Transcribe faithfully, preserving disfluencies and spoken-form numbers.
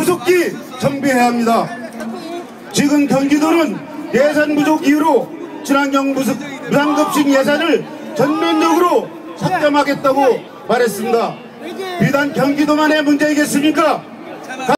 조속히 정비해야 합니다. 지금 경기도는 예산 부족 이유로 친환경 무상급식 예산을 전면적으로 삭감하겠다고 말했습니다. 비단 경기도만의 문제이겠습니까?